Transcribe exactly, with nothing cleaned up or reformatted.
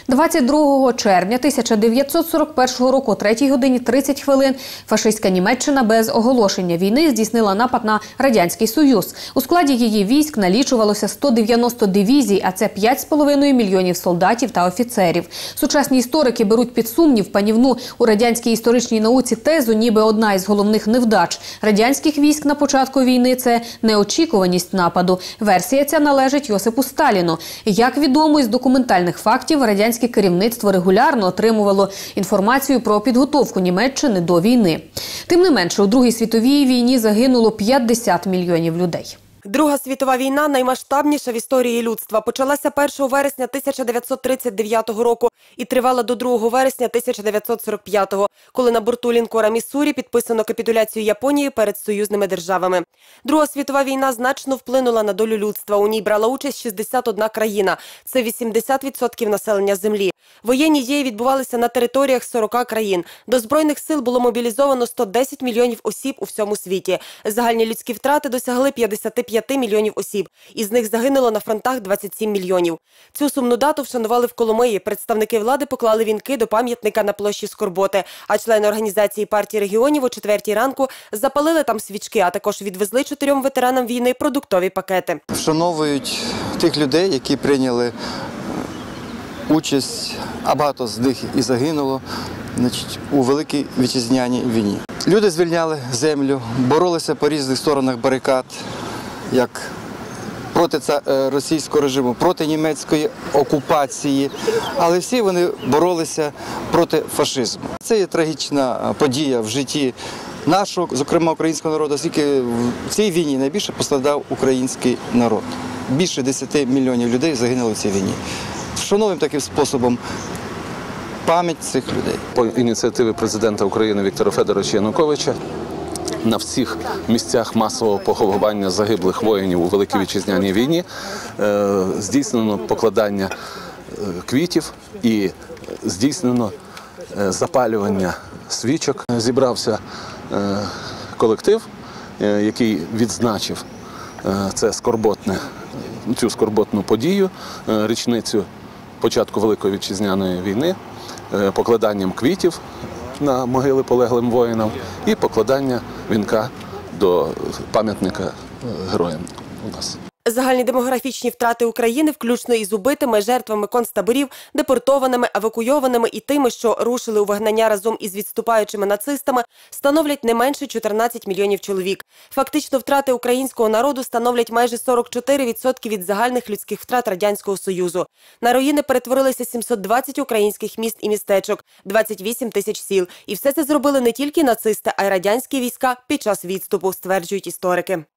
двадцять другого червня тисяча дев'ятсот сорок першого року о третій годині тридцять хвилин фашистська Німеччина без оголошення війни здійснила напад на Радянський Союз. У складі її військ налічувалося сто дев'яносто дивізій, а це п'ять з половиною мільйонів солдатів та офіцерів. Сучасні історики беруть під сумнів панівну у радянській історичній науці тезу, ніби одна із головних невдач радянських військ на початку війни – це неочікуваність нападу. Версія ця належить Йосипу Сталіну. Як відомо із документальних фактів, радянське керівництво регулярно отримувало інформацію про підготовку Німеччини до війни. Тим не менше, у Другій світовій війні загинуло п'ятдесят мільйонів людей. Друга світова війна, наймасштабніша в історії людства, почалася першого вересня тисяча дев'ятсот тридцять дев'ятого року і тривала до другого вересня тисяча дев'ятсот сорок п'ятого, коли на борту лінкора «Міссурі» підписано капітуляцію Японії перед союзними державами. Друга світова війна значно вплинула на долю людства. У ній брала участь шістдесят одна країна. Це вісімдесят відсотків населення землі. Воєнні дії відбувалися на територіях сорока країн. До Збройних сил було мобілізовано сто десять мільйонів осіб у всьому світі. Загальні людські втрати досягли п'ятдесят п'ять мільйонів осіб. Із них загинуло на фронтах двадцять сім мільйонів. Цю сумну дату вшанували в Коломиї. Представники влади поклали вінки до пам'ятника на площі Скорботи, а члени організації партії регіонів о четвертій ранку запалили там свічки, а також відвезли чотирьом ветеранам війни продуктові пакети. Вшановують тих людей, які прийняли участь, а багато з них і загинуло, значить, у Великій Вітчизняній війні. Люди звільняли землю, боролися по різних сторонах барикад, як проти російського режиму, проти німецької окупації, але всі вони боролися проти фашизму. Це є трагічна подія в житті нашого, зокрема українського народу, оскільки в цій війні найбільше постраждав український народ. Більше десяти мільйонів людей загинули в цій війні. Вшановуємо таким способом пам'ять цих людей. По ініціативі президента України Віктора Федоровича Януковича на всіх місцях масового поховання загиблих воїнів у Великій Вітчизняній війні здійснено покладання квітів і здійснено запалювання свічок. Зібрався колектив, який відзначив це скорботне, цю скорботну подію, річницю початку Великої Вітчизняної війни, покладанням квітів на могили полеглим воїнам і покладання вінка до пам'ятника героям у нас. Загальні демографічні втрати України, включно із убитими, жертвами концтаборів, депортованими, евакуйованими і тими, що рушили у вигнання разом із відступаючими нацистами, становлять не менше чотирнадцять мільйонів чоловік. Фактично, втрати українського народу становлять майже сорок чотири відсотки від загальних людських втрат Радянського Союзу. На руїни перетворилися сімсот двадцять українських міст і містечок, двадцять вісім тисяч сіл. І все це зробили не тільки нацисти, а й радянські війська під час відступу, стверджують історики.